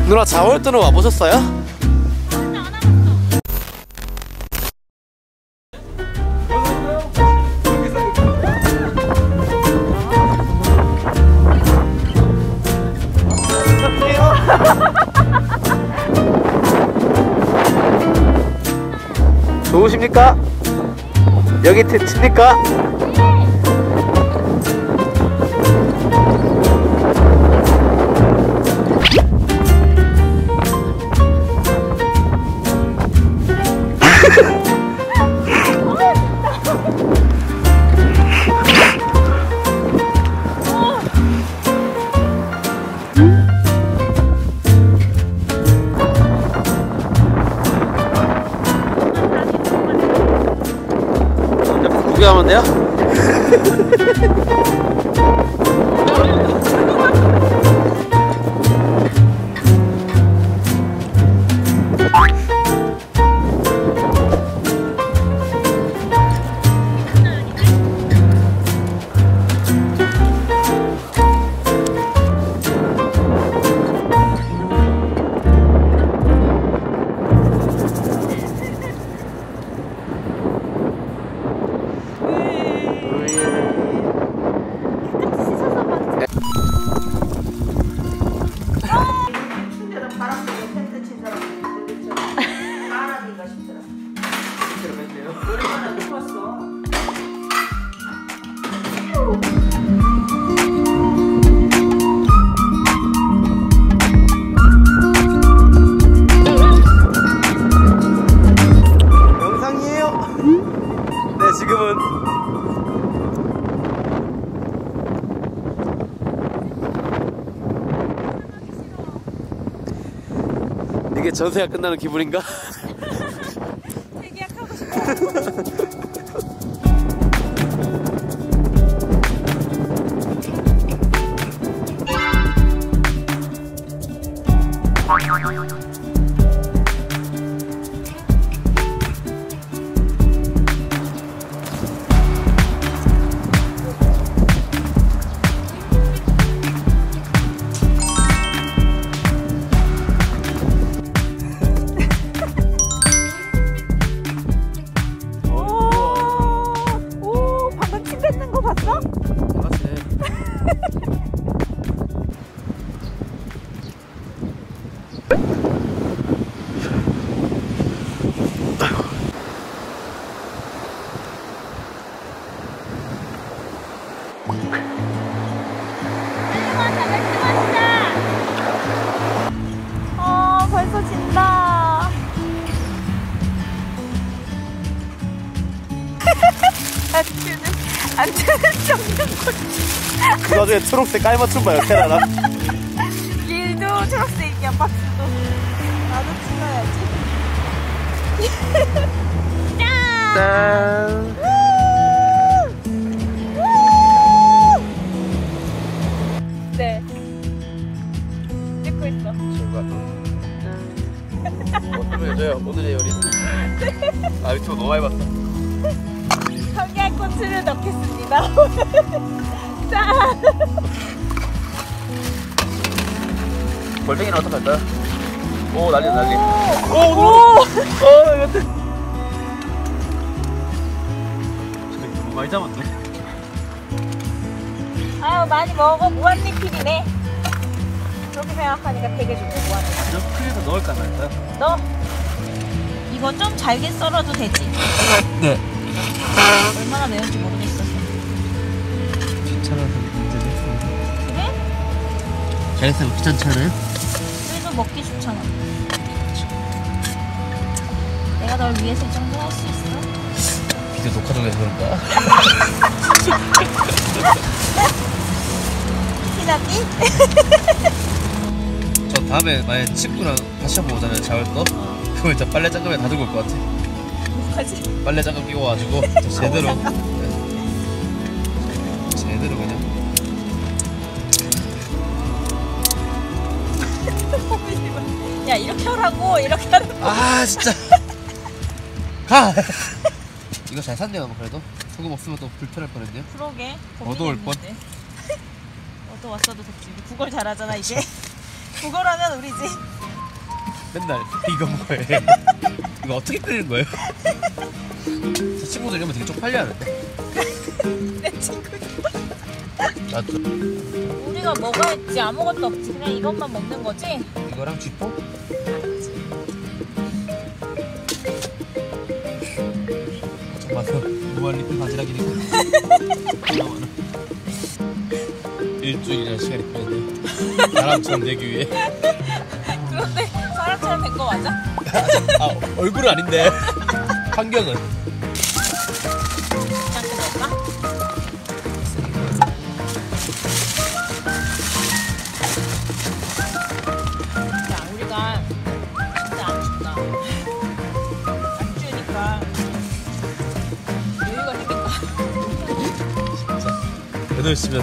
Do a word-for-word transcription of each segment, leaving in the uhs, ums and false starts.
누나 자월도는 와보셨어요? 좋으십니까? 여기 칩니까? 구경하면 돼요? 영상이에요. 네, 지금은 이게 전세가 끝나는 기분인가? 재계약하고 싶어. 봤어? 어, 벌써 진다. 안 트는 정면 그 나중에 초록색 깔맞춤 봐요, 테라랑. 길도 초록색이야, 박스도. 나도 찍어야지. 짠! 짠! 네. 찍고 있어. 오늘 여자요, 오늘의 요리. 아, 유튜브 너무 많이 봤어. 청양고추를 넣겠습니다. 짠! 골뱅이는 어떡할까요? 오, 난리 난리. 오! 오, 오! 어, 이거 너무 많이 잡았네. 아유, 많이 먹어. 무한리필이네. 그렇게 생각하니까 되게 좋네, 무한리필. 좀 크게 더 넣을까 말까요? 넣어. 이거 좀 잘게 썰어도 되지? 네. 얼마나 매운지 모르겠어서. 귀찮아서 문제됐습니다. 그래? 잘했으면 귀찮지 않아요? 그래도 먹기 좋잖아. 내가 널 위해서 이 정도 할 수 있어? 비디오 녹화 중에서 그런가? 티나비? 저 다음에 만약에 친구랑 다시 한번 오잖아요, 자월도? 그럼 일단 빨래 장갑에 다 들고 올 것 같아. 뭐하지? 빨래 장갑 끼고 와가지고 제대로 네. 제대로 그냥 야, 이렇게 하라고. 이렇게 하라고. 아 진짜 가! 이거 잘 샀네요. 그래도 소금 없으면 또 불편할 뻔했네요. 그러게. 어두울 뻔. 어두 왔어도 덥지. 국어를 잘하잖아 이제. 국어라면 우리지. 맨날 이거 뭐해? 이거 어떻게 끓이는 거예요? 제 친구들 이러면 되게 쪽팔려 하는데. 내 친구. 나도 우리가 뭐가 있지? 아무것도 없지. 그냥 이것만 먹는 거지? 이거랑 쥐포? 정말 무한리필 바지락이니까. 일주일이라는 시간이 걸렸네. 사람처럼 되기 위해. 그런데 사람처럼 된 거 맞아? 아, 얼굴은 아닌데. 환경은. 잠깐 넣을까? 야, 우리가 진짜 안 춥다. 안 추우니까 여유가 생긴다. 진짜. 여덟 시면.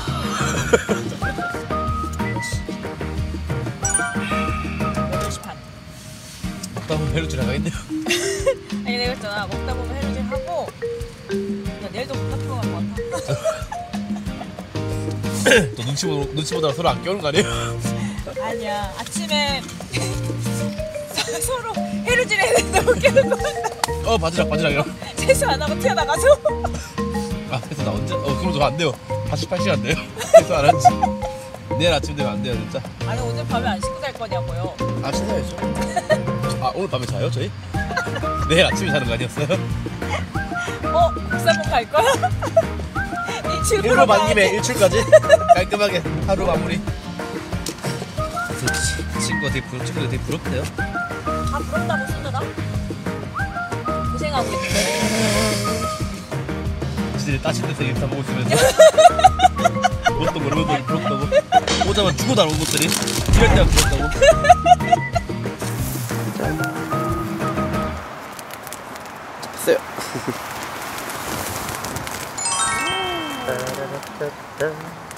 여덟 시 반. 먹다 보면 배로 들어가겠네요. 아니 내가 했잖아. 먹다 보면 해루질 하고 야 내일도 먹다 보면 갈 것 같아. 또 눈치, 보, 눈치 보다가 서로 안 깨우는 거 아니에요? 아니야. 아침에 서로 해루질 해야 된다고 깨는 거 같아. 어, 바지락, 바지락이요. 세수 안 하고 튀어나가서. 아, 그래서 나 언제? 어, 그럼 저 안 돼요. 사십팔 시간 돼요. 그래서 안 한지. 내일 아침 되면 안 돼요, 진짜. 아니 오늘 밤에 안 씻고 잘 거냐고요. 아, 씻어야죠. 아, 오늘 밤에 자요, 저희? 내일 아침에 자는 거 아니었어요? 어? 국사봉 갈 거야? 일출 보러 일로 가야 만 김에 돼. 일출까지 깔끔하게 하루 마무리. 그 치- 친구가 되게 부럽, 친구가 되게 부럽대요. 다 부럽다고 쓰더라. 고생하고 있는데. 지들이 따신 데서 인스타 보고 있으면서 그것도 모르고 부럽다고. 오자마자 죽어 나온 것들이 이럴 때가 부럽다고. 됐어요.